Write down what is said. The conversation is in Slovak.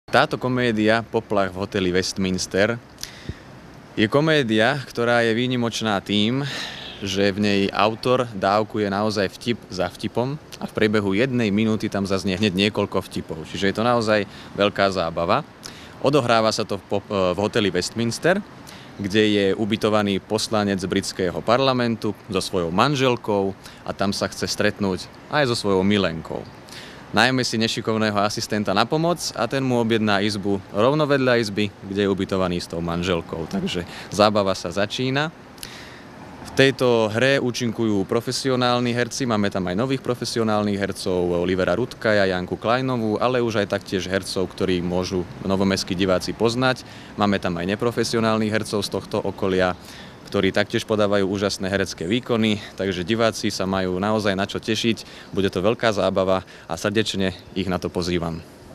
Táto komédia Poplach v hoteli Westminster je komédia, ktorá je výnimočná tým, že v nej autor dávkuje naozaj vtip za vtipom a v priebehu 1 minúty tam zaznie hneď niekoľko vtipov. Čiže je to naozaj veľká zábava. Odohráva sa to v hoteli Westminster, kde je ubytovaný poslanec britského parlamentu so svojou manželkou a tam sa chce stretnúť aj so svojou milenkou. Najmä si nešikovného asistenta na pomoc a ten mu objedná izbu rovno vedľa izby, kde je ubytovaný s tou manželkou. Takže zábava sa začína. V tejto hre účinkujú profesionálni herci, máme tam aj nových profesionálnych hercov, Olivera Rudkaja, Janku Kleinovú, ale už aj taktiež hercov, ktorí môžu novomestskí diváci poznať. Máme tam aj neprofesionálnych hercov z tohto okolia, ktorí taktiež podávajú úžasné herecké výkony, takže diváci sa majú naozaj na čo tešiť, bude to veľká zábava a srdečne ich na to pozývam.